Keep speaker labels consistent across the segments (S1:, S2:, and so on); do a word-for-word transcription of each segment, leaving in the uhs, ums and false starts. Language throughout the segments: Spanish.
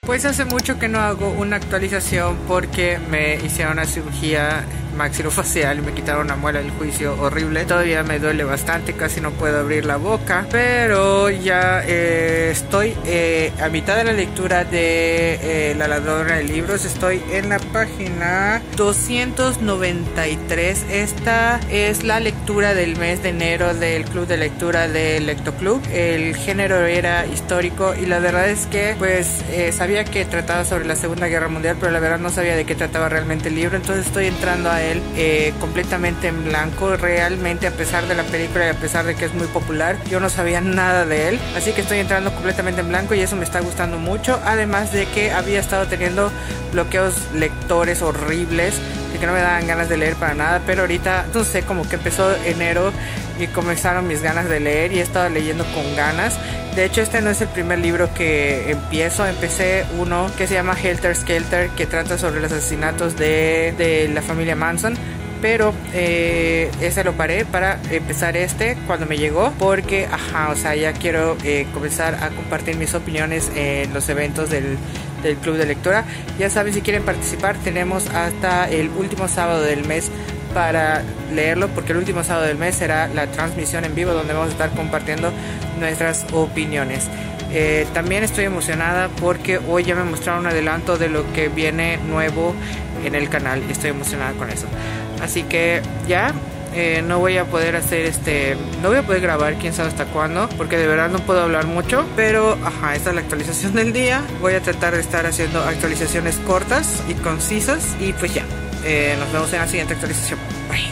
S1: Pues hace mucho que no hago una actualización porque me hicieron una cirugía maxilofacial y me quitaron una muela del juicio horrible. Todavía me duele bastante, casi no puedo abrir la boca, pero ya eh, estoy eh, a mitad de la lectura de eh, La ladrona de libros. Estoy en la página doscientos noventa y tres. Esta es la lectura del mes de enero del club de lectura del Lectoclub. El género era histórico y la verdad es que pues eh, sabía que trataba sobre la Segunda Guerra Mundial, pero la verdad no sabía de qué trataba realmente el libro. Entonces estoy entrando a él eh, completamente en blanco. Realmente, a pesar de la película y a pesar de que es muy popular, yo no sabía nada de él, así que estoy entrando completamente en blanco y eso me está gustando mucho. Además de que había estado teniendo bloqueos lectores horribles y que no me daban ganas de leer para nada, pero ahorita no sé, como que empezó enero y comenzaron mis ganas de leer y he estado leyendo con ganas. De hecho, este no es el primer libro que empiezo. Empecé uno que se llama Helter Skelter, que trata sobre los asesinatos de, de la familia Manson, pero eh, ese lo paré para empezar este cuando me llegó, porque ajá, o sea, ya quiero eh, comenzar a compartir mis opiniones en los eventos del, del club de lectura. Ya saben, si quieren participar, tenemos hasta el último sábado del mes para leerlo, porque el último sábado del mes será la transmisión en vivo donde vamos a estar compartiendo nuestras opiniones. Eh, también estoy emocionada porque hoy ya me mostraron un adelanto de lo que viene nuevo en el canal y estoy emocionada con eso. Así que ya eh, no voy a poder hacer este, no voy a poder grabar quién sabe hasta cuándo, porque de verdad no puedo hablar mucho, pero ajá, esta es la actualización del día. Voy a tratar de estar haciendo actualizaciones cortas y concisas y pues ya. Eh, nos vemos en la siguiente actualización. Bye.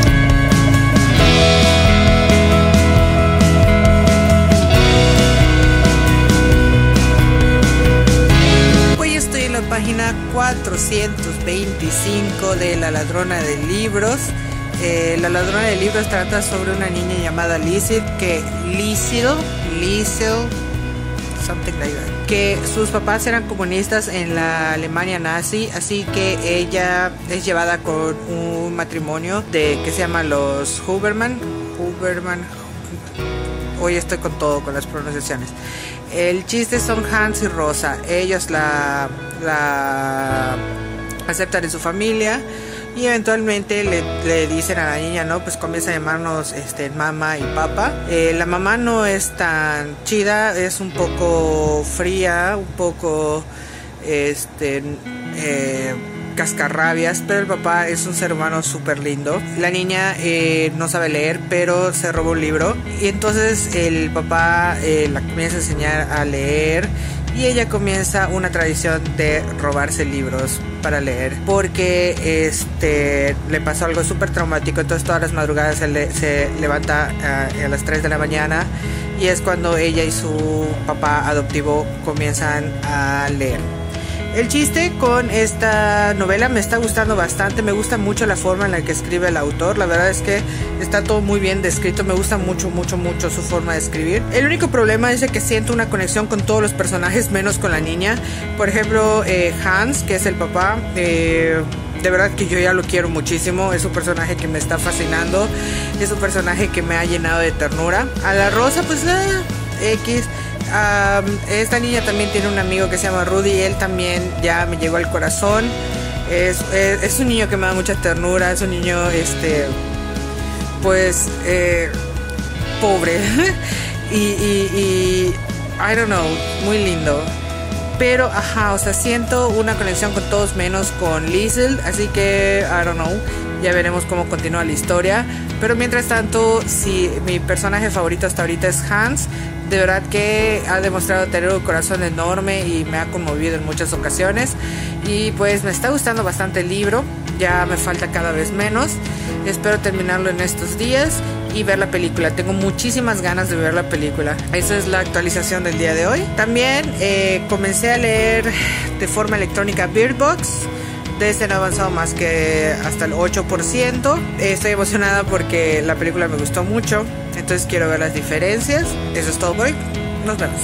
S1: Hoy estoy en la página cuatrocientos veinticinco de La ladrona de libros. Eh, La ladrona de libros trata sobre una niña llamada Liesl, que Liesl, Liesl, something like that, que sus papás eran comunistas en la Alemania nazi, así que ella es llevada con un matrimonio de que se llama los Huberman. Huberman. Hoy estoy con todo, con las pronunciaciones. El chiste son Hans y Rosa. Ellos la, la aceptan en su familia y eventualmente le, le dicen a la niña, no, pues comienza a llamarnos este, mamá y papá. Eh, la mamá no es tan chida, es un poco fría, un poco este, eh, cascarrabias, pero el papá es un ser humano súper lindo. La niña eh, no sabe leer, pero se robó un libro y entonces el papá eh, la comienza a enseñar a leer. Y ella comienza una tradición de robarse libros para leer, porque este le pasó algo súper traumático. Entonces todas las madrugadas se, le, se levanta uh, a las tres de la mañana y es cuando ella y su papá adoptivo comienzan a leer. El chiste con esta novela me está gustando bastante, me gusta mucho la forma en la que escribe el autor. La verdad es que está todo muy bien descrito, me gusta mucho, mucho, mucho su forma de escribir. El único problema es que siento una conexión con todos los personajes menos con la niña. Por ejemplo, eh, Hans, que es el papá, eh, de verdad que yo ya lo quiero muchísimo. Es un personaje que me está fascinando, es un personaje que me ha llenado de ternura. A la Rosa, pues eh, X. Um, esta niña también tiene un amigo que se llama Rudy y él también ya me llegó al corazón. Es, es, es un niño que me da mucha ternura, es un niño, este, pues, eh, pobre y, y, y, I don't know, muy lindo. Pero, ajá, o sea, siento una conexión con todos menos con Liesl, así que, I don't know, ya veremos cómo continúa la historia. Pero mientras tanto, si mi personaje favorito hasta ahorita es Hans, de verdad que ha demostrado tener un corazón enorme y me ha conmovido en muchas ocasiones. Y pues me está gustando bastante el libro, ya me falta cada vez menos. Espero terminarlo en estos días y ver la película. Tengo muchísimas ganas de ver la película. Esa es la actualización del día de hoy. También eh, comencé a leer de forma electrónica Bird Box. De este no he avanzado más que hasta el ocho por ciento. Eh, estoy emocionada porque la película me gustó mucho, entonces quiero ver las diferencias. Eso es todo por hoy. Nos vemos.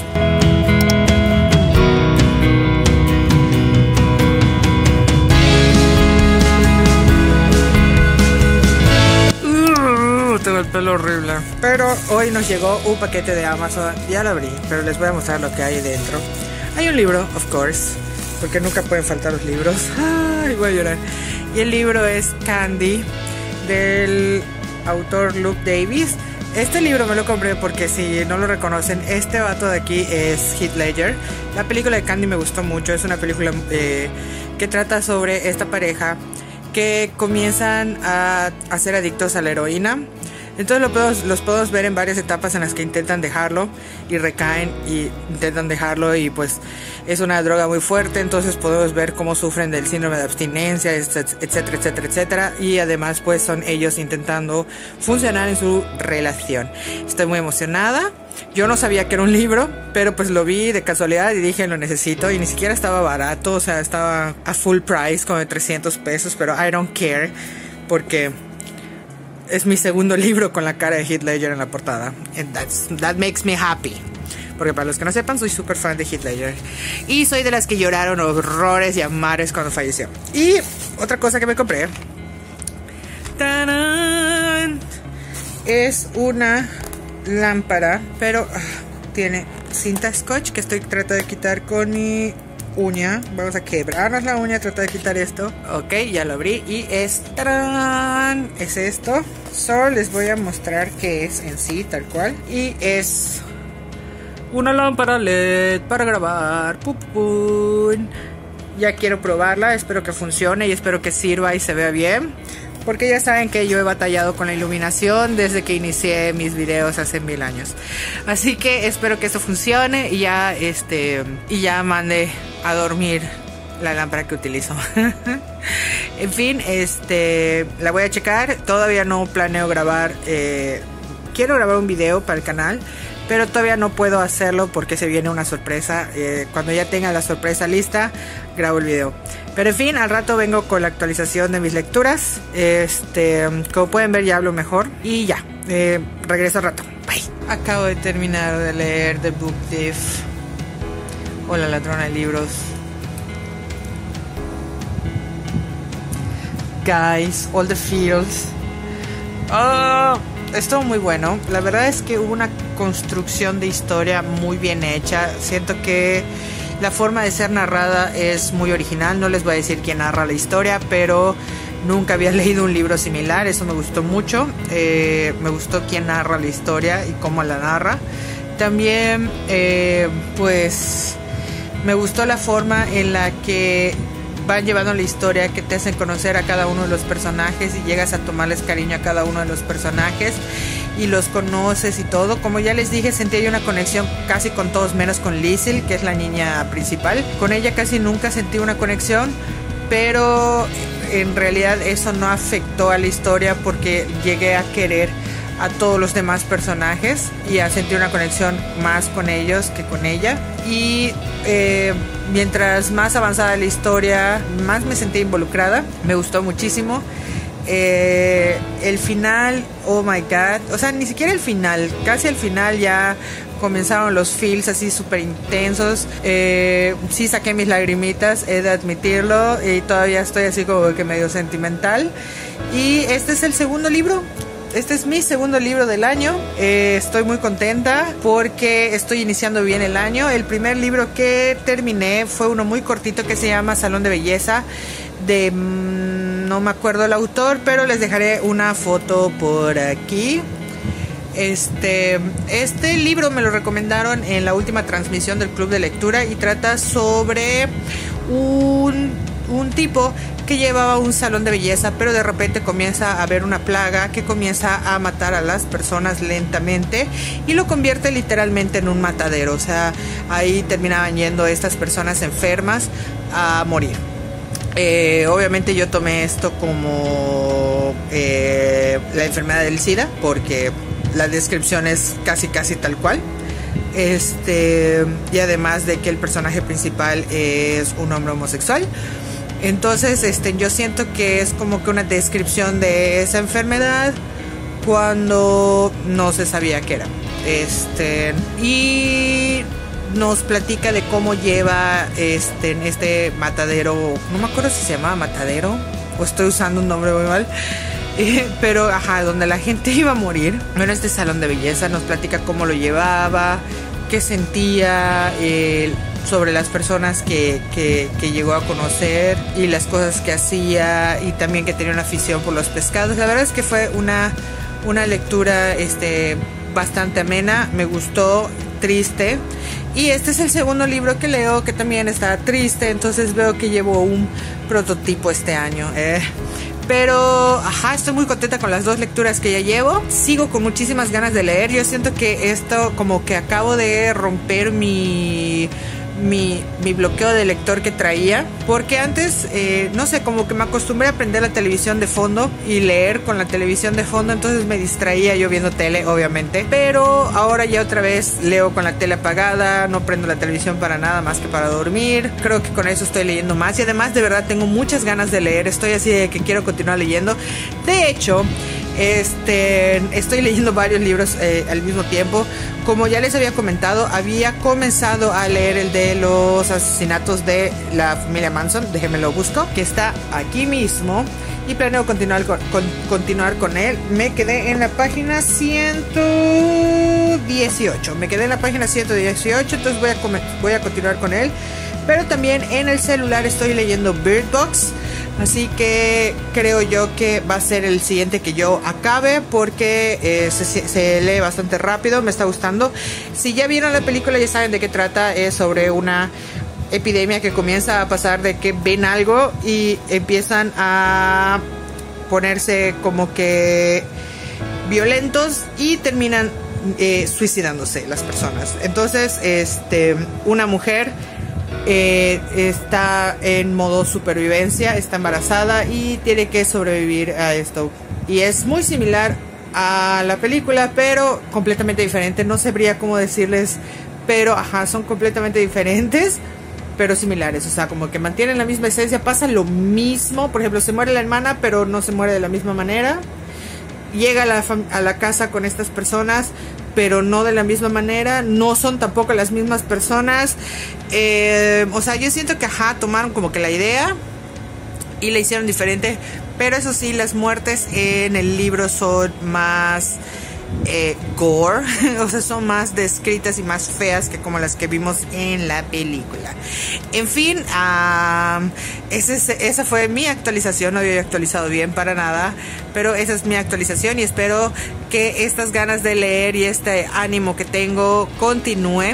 S1: Tengo el pelo horrible. Pero hoy nos llegó un paquete de Amazon. Ya lo abrí, pero les voy a mostrar lo que hay dentro. Hay un libro, of course, porque nunca pueden faltar los libros. Ay, voy a llorar. Y el libro es Candy, del autor Luke Davis. Este libro me lo compré porque, si no lo reconocen, este vato de aquí es Heath Ledger. La película de Candy me gustó mucho. Es una película eh, que trata sobre esta pareja que comienzan a, a ser adictos a la heroína. Entonces lo podemos, los podemos ver en varias etapas en las que intentan dejarlo y recaen y intentan dejarlo, y pues es una droga muy fuerte. Entonces podemos ver cómo sufren del síndrome de abstinencia, etcétera, etcétera, etcétera. Y además pues son ellos intentando funcionar en su relación. Estoy muy emocionada. Yo no sabía que era un libro, pero pues lo vi de casualidad y dije, lo necesito. Y ni siquiera estaba barato, o sea, estaba a full price, como de trescientos pesos, pero I don't care, porque es mi segundo libro con la cara de Heath Ledger en la portada. And that's, that makes me happy. Porque para los que no sepan, soy súper fan de Heath Ledger. Y soy de las que lloraron horrores y amares cuando falleció. Y otra cosa que me compré, ¡tarán!, es una lámpara, pero ah, tiene cinta scotch que estoy tratando de quitar con mi uña. Vamos a quebrarnos la uña, tratar de quitar esto. Ok, ya lo abrí y es ¡tarán!, es esto. Solo les voy a mostrar qué es en sí, tal cual. Y es una lámpara L E D para grabar. Pum, pum. Ya quiero probarla, espero que funcione y espero que sirva y se vea bien, porque ya saben que yo he batallado con la iluminación desde que inicié mis videos hace mil años. Así que espero que esto funcione y ya este y ya mande a dormir la lámpara que utilizo. En fin, este la voy a checar. Todavía no planeo grabar. Eh, quiero grabar un video para el canal, pero todavía no puedo hacerlo porque se viene una sorpresa. Eh, cuando ya tenga la sorpresa lista, grabo el video. Pero en fin, al rato vengo con la actualización de mis lecturas. Este, como pueden ver, ya hablo mejor. Y ya, eh, regreso al rato. Bye. Acabo de terminar de leer The Book Thief, o La ladrona de libros. Guys, all the feels. Oh, estuvo muy bueno. La verdad es que hubo una construcción de historia muy bien hecha. Siento que la forma de ser narrada es muy original. No les voy a decir quién narra la historia, pero nunca había leído un libro similar. Eso me gustó mucho. Eh, me gustó quién narra la historia y cómo la narra. También, eh, pues, me gustó la forma en la que van llevando la historia, que te hacen conocer a cada uno de los personajes y llegas a tomarles cariño a cada uno de los personajes y los conoces y todo. Como ya les dije, sentí una conexión casi con todos, menos con Liesl, que es la niña principal. Con ella casi nunca sentí una conexión, pero en realidad eso no afectó a la historia porque llegué a querer a todos los demás personajes y a sentir una conexión más con ellos que con ella. Y eh, mientras más avanzada la historia, más me sentí involucrada. Me gustó muchísimo. Eh, el final, oh my god, o sea, ni siquiera el final, casi al final ya comenzaron los feels así súper intensos. Eh, sí saqué mis lagrimitas, he de admitirlo, y todavía estoy así como que medio sentimental. Y este es el segundo libro. Este es mi segundo libro del año. Eh, estoy muy contenta porque estoy iniciando bien el año. El primer libro que terminé fue uno muy cortito que se llama Salón de Belleza, de mmm, no me acuerdo el autor, pero les dejaré una foto por aquí. Este, este libro me lo recomendaron en la última transmisión del club de lectura y trata sobre un, un tipo que llevaba un salón de belleza, pero de repente comienza a haber una plaga que comienza a matar a las personas lentamente y lo convierte literalmente en un matadero. O sea, ahí terminaban yendo estas personas enfermas a morir. Eh, obviamente yo tomé esto como eh, la enfermedad del SIDA, porque la descripción es casi casi tal cual. Este, y además de que el personaje principal es un hombre homosexual. Entonces, este, yo siento que es como que una descripción de esa enfermedad cuando no se sabía qué era. Este, y nos platica de cómo lleva este, este matadero, no me acuerdo si se llamaba matadero o estoy usando un nombre muy mal, eh, pero ajá, donde la gente iba a morir. Bueno, este salón de belleza nos platica cómo lo llevaba, qué sentía, eh, sobre las personas que, que, que llegó a conocer y las cosas que hacía, y también que tenía una afición por los pescados. La verdad es que fue una, una lectura este, bastante amena, me gustó, triste. Y este es el segundo libro que leo que también está triste, entonces veo que llevo un prototipo este año. Eh. Pero, ajá, estoy muy contenta con las dos lecturas que ya llevo. Sigo con muchísimas ganas de leer. Yo siento que esto, como que acabo de romper mi... Mi, mi bloqueo de lector que traía, porque antes eh, no sé, como que me acostumbré a prender la televisión de fondo y leer con la televisión de fondo, entonces me distraía yo viendo tele, obviamente, pero ahora ya otra vez leo con la tele apagada, no prendo la televisión para nada más que para dormir. Creo que con eso estoy leyendo más, y además de verdad tengo muchas ganas de leer, estoy así de que quiero continuar leyendo. De hecho, Este, estoy leyendo varios libros eh, al mismo tiempo. Como ya les había comentado, había comenzado a leer el de los asesinatos de la familia Manson. Déjenme lo busco, que está aquí mismo, y planeo continuar con, con, continuar con él. Me quedé en la página ciento dieciocho. Me quedé en la página ciento dieciocho, entonces voy a, voy a continuar con él. Pero también en el celular estoy leyendo Bird Box. Así que creo yo que va a ser el siguiente que yo acabe, porque eh, se, se lee bastante rápido, me está gustando. Si ya vieron la película ya saben de qué trata. Es sobre una epidemia que comienza a pasar, de que ven algo y empiezan a ponerse como que violentos y terminan eh, suicidándose las personas. Entonces, este, una mujer Eh, está en modo supervivencia, está embarazada y tiene que sobrevivir a esto. Y es muy similar a la película, pero completamente diferente. No sabría cómo decirles, pero ajá, son completamente diferentes, pero similares. O sea, como que mantienen la misma esencia, pasa lo mismo. Por ejemplo, se muere la hermana, pero no se muere de la misma manera. Llega a la, a la casa con estas personas, pero no de la misma manera, no son tampoco las mismas personas. Eh, o sea, yo siento que ajá, tomaron como que la idea y la hicieron diferente, pero eso sí, las muertes en el libro son más eh, gore, o sea, son más descritas y más feas que como las que vimos en la película. En fin, um, ese, esa fue mi actualización. No había actualizado bien para nada, pero esa es mi actualización, y espero que estas ganas de leer y este ánimo que tengo continúe,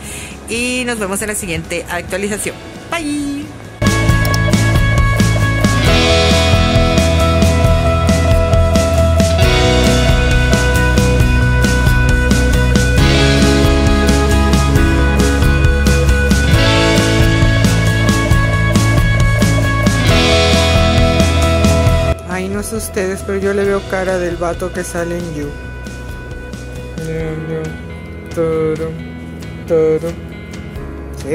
S1: y nos vemos en la siguiente actualización. Bye. No sé ustedes, pero yo le veo cara del vato que sale en You. Sí.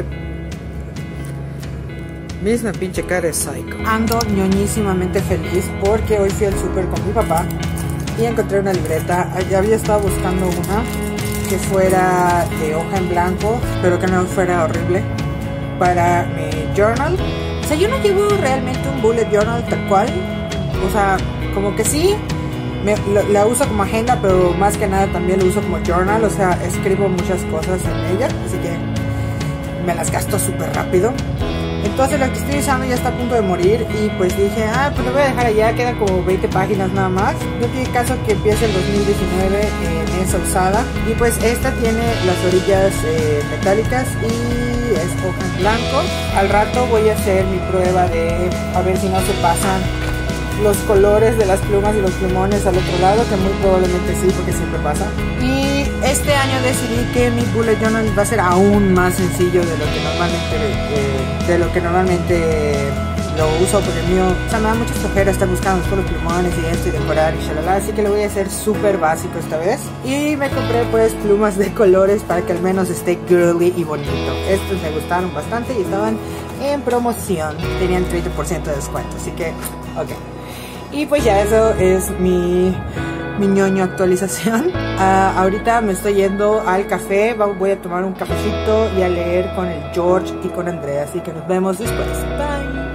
S1: Misma pinche cara de psycho. Ando ñoñísimamente feliz porque hoy fui al súper con mi papá y encontré una libreta. Ya había estado buscando una que fuera de hoja en blanco, pero que no fuera horrible, para mi journal. O sea, yo no llevo realmente un bullet journal tal cual. O sea, como que sí, me, la, la uso como agenda, pero más que nada también lo uso como journal. O sea, escribo muchas cosas en ella, así que me las gasto súper rápido. Entonces la que estoy usando ya está a punto de morir, y pues dije, ah, pues lo voy a dejar allá, quedan como veinte páginas nada más. No tiene caso que empiece el dos mil diecinueve en esa usada. Y pues esta tiene las orillas eh, metálicas y es hoja en blanco. Al rato voy a hacer mi prueba de a ver si no se pasan los colores de las plumas y los plumones al otro lado, que muy probablemente sí, porque siempre pasa. Y este año decidí que mi bullet journal va a ser aún más sencillo de lo que normalmente eh, de lo que normalmente lo uso, porque el mío, o sea, me da mucha flojera estar buscando todos los plumones y esto y decorar y shalala, así que lo voy a hacer súper básico esta vez. Y me compré pues plumas de colores para que al menos esté girly y bonito. Estos me gustaron bastante y estaban en promoción, tenían treinta por ciento de descuento, así que ok. Y pues ya eso es mi, mi ñoño actualización. Uh, ahorita me estoy yendo al café, voy a tomar un cafecito y a leer con el George y con Andrea, así que nos vemos después. Bye.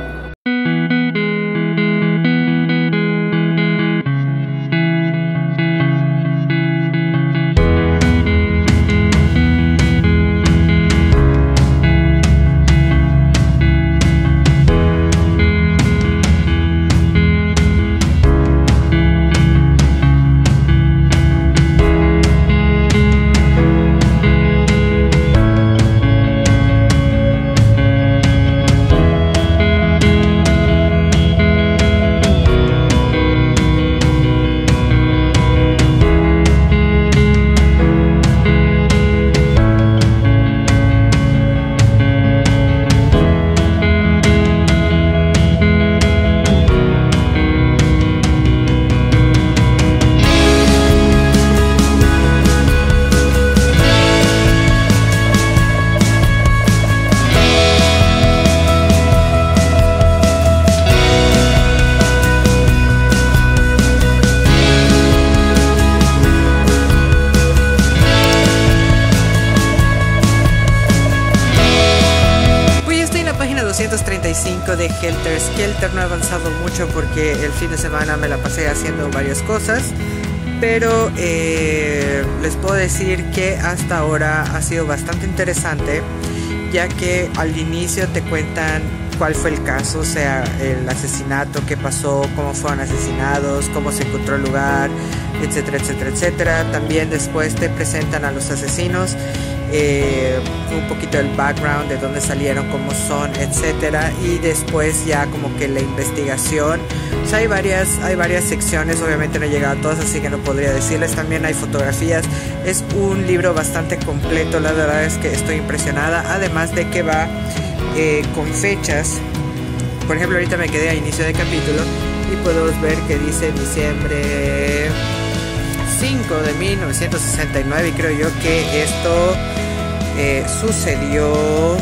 S1: doscientos treinta y cinco de Helter Skelter. No he avanzado mucho porque el fin de semana me la pasé haciendo varias cosas, pero eh, les puedo decir que hasta ahora ha sido bastante interesante, ya que al inicio te cuentan cuál fue el caso, o sea, el asesinato, qué pasó, cómo fueron asesinados, cómo se encontró el lugar, etcétera, etcétera, etcétera. También después te presentan a los asesinos, eh, un poquito del background, de dónde salieron, cómo son, etcétera. Y después ya como que la investigación. O sea, hay varias, hay varias secciones, obviamente no he llegado a todas, así que no podría decirles. También hay fotografías. Es un libro bastante completo, la verdad es que estoy impresionada. Además de que va Eh, con fechas. Por ejemplo, ahorita me quedé a inicio de capítulo y podemos ver que dice diciembre cinco de mil novecientos sesenta y nueve, y creo yo que esto eh, sucedió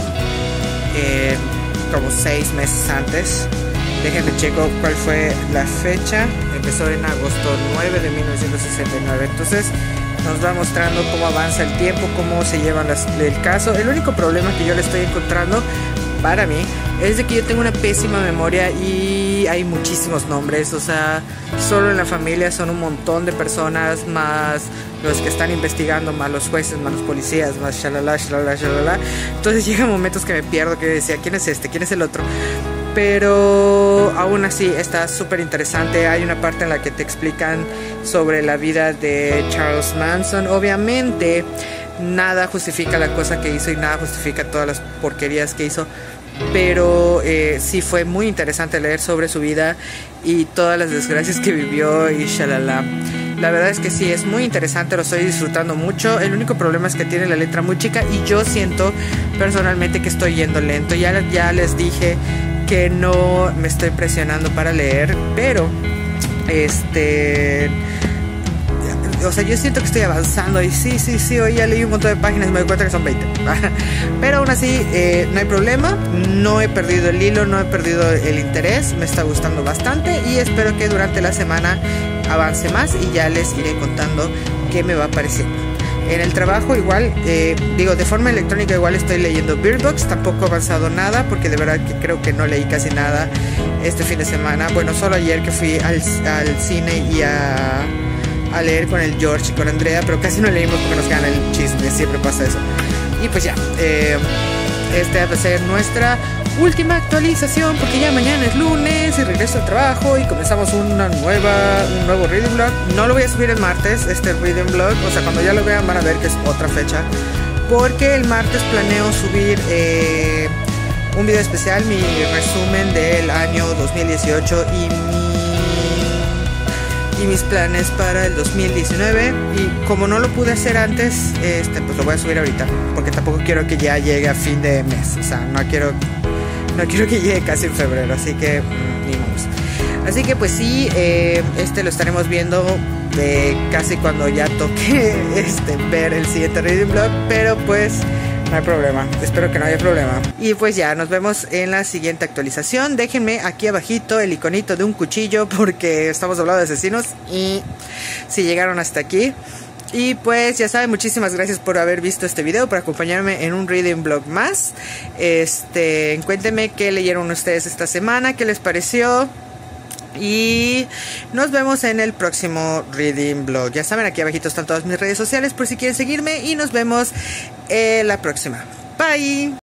S1: eh, como seis meses antes. Déjenme checo cuál fue la fecha. Empezó en agosto nueve de mil novecientos sesenta y nueve. Entonces nos va mostrando cómo avanza el tiempo, cómo se lleva las, el caso. El único problema que yo le estoy encontrando para mí es de que yo tengo una pésima memoria y hay muchísimos nombres. O sea, solo en la familia son un montón de personas, más los que están investigando, más los jueces, más los policías, más shalala, shalala, shalala. Entonces llegan momentos que me pierdo, que decía, ¿quién es este? ¿Quién es el otro? Pero aún así está súper interesante. Hay una parte en la que te explican sobre la vida de Charles Manson. Obviamente nada justifica la cosa que hizo y nada justifica todas las porquerías que hizo, pero eh, sí fue muy interesante leer sobre su vida y todas las desgracias que vivió y shalala. La verdad es que sí, es muy interesante, lo estoy disfrutando mucho. El único problema es que tiene la letra muy chica y yo siento personalmente que estoy yendo lento. Ya, ya les dije que no me estoy presionando para leer, pero este... o sea, yo siento que estoy avanzando y sí, sí, sí, hoy ya leí un montón de páginas y me doy cuenta que son veinte. Pero aún así, eh, no hay problema, no he perdido el hilo, no he perdido el interés, me está gustando bastante y espero que durante la semana avance más y ya les iré contando qué me va pareciendo. En el trabajo igual, eh, digo, de forma electrónica igual estoy leyendo Bird Box. Tampoco he avanzado nada porque de verdad que creo que no leí casi nada este fin de semana. Bueno, solo ayer que fui al, al cine y a, a leer con el George y con Andrea, pero casi no leímos porque nos gana el chisme, siempre pasa eso. Y pues ya, eh, esta va a ser nuestra última actualización porque ya mañana es lunes y regreso al trabajo y comenzamos una nueva, un nuevo reading blog. No lo voy a subir el martes, este reading blog, o sea, cuando ya lo vean van a ver que es otra fecha, porque el martes planeo subir eh, un video especial, mi resumen del año dos mil dieciocho y mi y mis planes para el dos mil diecinueve. Y como no lo pude hacer antes, este, pues lo voy a subir ahorita, porque tampoco quiero que ya llegue a fin de mes, o sea, no quiero no quiero que llegue casi en febrero, así que mmm, ni modo. Así que pues sí, eh, este lo estaremos viendo de casi cuando ya toque este, ver el siguiente reading blog, pero pues no hay problema, espero que no haya problema. Y pues ya, nos vemos en la siguiente actualización. Déjenme aquí abajito el iconito de un cuchillo porque estamos hablando de asesinos y si llegaron hasta aquí. Y pues ya saben, muchísimas gracias por haber visto este video, por acompañarme en un reading blog más. Este, cuéntenme qué leyeron ustedes esta semana, qué les pareció. Y nos vemos en el próximo reading blog. Ya saben, aquí abajito están todas mis redes sociales por si quieren seguirme. Y nos vemos en la próxima. Bye.